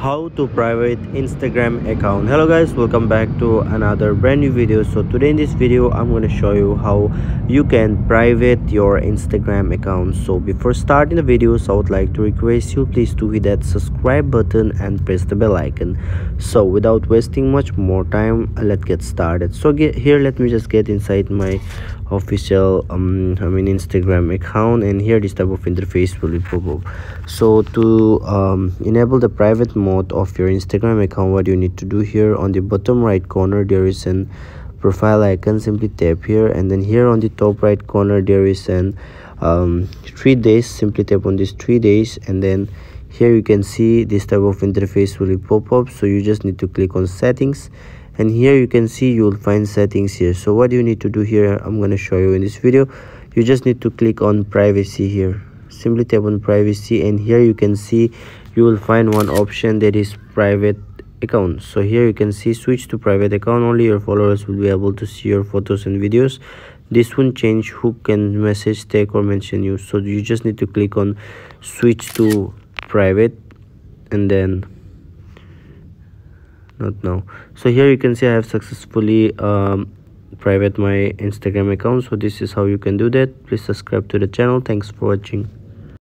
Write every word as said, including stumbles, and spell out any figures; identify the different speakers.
Speaker 1: how to private Instagram account. Hello guys, welcome back to another brand new video. So today in this video I'm going to show you how you can private your Instagram account. So before starting the videos, I would like to request you please to hit that subscribe button and press the bell icon. So without wasting much more time, let's get started. So get here, let me just get inside my official um I mean Instagram account, and here this type of interface will pop up. So to um enable the private mode of your Instagram account, what you need to do, here on the bottom right corner there is an profile icon. Simply tap here, and then here on the top right corner there is an um three days. Simply tap on this three days, and then here you can see this type of interface will pop up. So you just need to click on settings, and here you can see you'll find settings here. So what you need to do here, I'm going to show you in this video. You just need to click on privacy here. Simply tap on privacy, and here you can see you will find one option that is private account. So here you can see switch to private account. Only your followers will be able to see your photos and videos. This won't change who can message, tag or mention you. So you just need to click on switch to private, and then not now. So here you can see I have successfully um private my Instagram account. So this is how you can do that. Please subscribe to the channel. Thanks for watching.